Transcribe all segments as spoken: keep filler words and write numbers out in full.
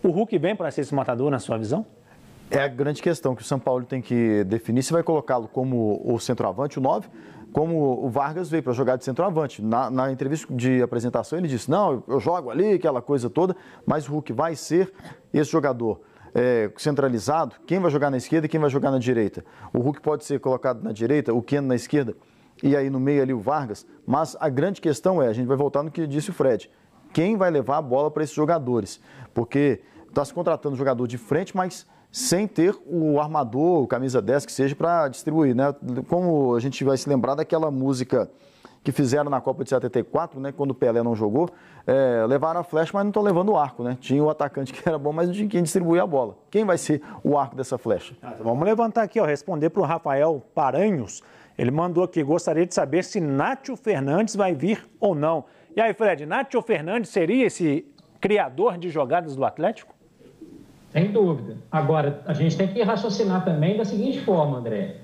O Hulk vem para ser esse matador, na sua visão? É a grande questão que o São Paulo tem que definir se vai colocá-lo como o centroavante, o nove, como o Vargas veio para jogar de centroavante. Na, na entrevista de apresentação ele disse, não, eu jogo ali, aquela coisa toda, mas o Hulk vai ser esse jogador é, centralizado. Quem vai jogar na esquerda e quem vai jogar na direita? O Hulk pode ser colocado na direita, o Keno na esquerda e aí no meio ali o Vargas, mas a grande questão é, a gente vai voltar no que disse o Fred, quem vai levar a bola para esses jogadores? Porque está se contratando jogador de frente, mas sem ter o armador, o camisa dez que seja para distribuir, né? Como a gente vai se lembrar daquela música que fizeram na Copa de setenta e quatro, né? Quando o Pelé não jogou, é, levaram a flecha, mas não estão levando o arco, né? Tinha o atacante que era bom, mas não tinha quem distribuir a bola. Quem vai ser o arco dessa flecha? Ah, então vamos levantar aqui, ó, responder para o Rafael Paranhos. Ele mandou aqui, gostaria de saber se Nátio Fernandes vai vir ou não. E aí, Fred, Nátio Fernandes seria esse criador de jogadas do Atlético? Sem dúvida. Agora, a gente tem que raciocinar também da seguinte forma, André.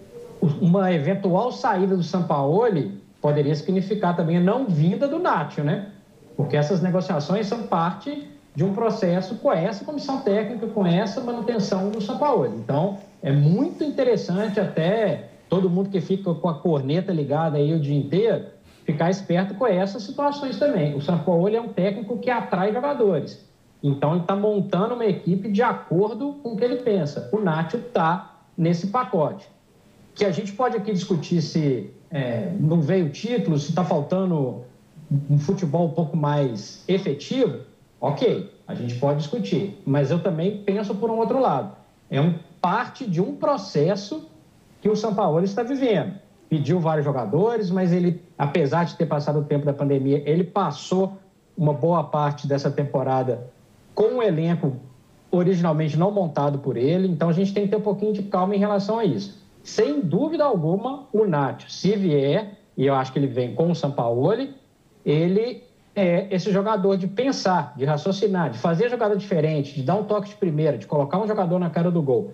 Uma eventual saída do Sampaoli poderia significar também a não vinda do Nátio, né? Porque essas negociações são parte de um processo com essa comissão técnica, com essa manutenção do Sampaoli. Então, é muito interessante até todo mundo que fica com a corneta ligada aí o dia inteiro, ficar esperto com essas situações também. O Sampaoli é um técnico que atrai jogadores. Então, ele está montando uma equipe de acordo com o que ele pensa. O Nátio está nesse pacote. Que a gente pode aqui discutir se é, não veio título, se está faltando um futebol um pouco mais efetivo, ok, a gente pode discutir. Mas eu também penso por um outro lado. É um, parte de um processo que o Sampaoli está vivendo. Pediu vários jogadores, mas ele, apesar de ter passado o tempo da pandemia, ele passou uma boa parte dessa temporada com um elenco originalmente não montado por ele, então a gente tem que ter um pouquinho de calma em relação a isso. Sem dúvida alguma, o Nátio, se vier, e eu acho que ele vem com o Sampaoli, ele é esse jogador de pensar, de raciocinar, de fazer jogada diferente, de dar um toque de primeira, de colocar um jogador na cara do gol.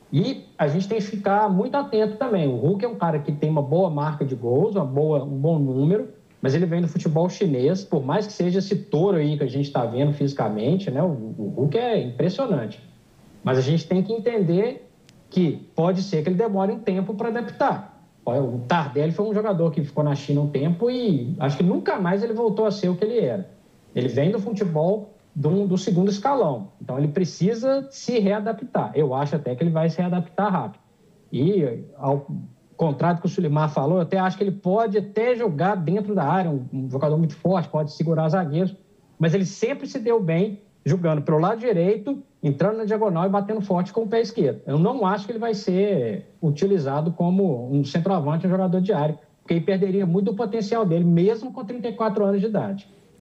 E a gente tem que ficar muito atento também. O Hulk é um cara que tem uma boa marca de gols, uma boa, um bom número, mas ele vem do futebol chinês, por mais que seja esse touro aí que a gente está vendo fisicamente, né? O, o Hulk é impressionante. Mas a gente tem que entender que pode ser que ele demore um tempo para adaptar. O Tardelli foi um jogador que ficou na China um tempo e acho que nunca mais ele voltou a ser o que ele era. Ele vem do futebol do, do segundo escalão, então ele precisa se readaptar. Eu acho até que ele vai se readaptar rápido. E ao contrato que o Sulimar falou, eu até acho que ele pode até jogar dentro da área, um, um jogador muito forte, pode segurar zagueiros, mas ele sempre se deu bem jogando pelo lado direito, entrando na diagonal e batendo forte com o pé esquerdo. Eu não acho que ele vai ser utilizado como um centroavante, um jogador de área, porque ele perderia muito do potencial dele, mesmo com trinta e quatro anos de idade.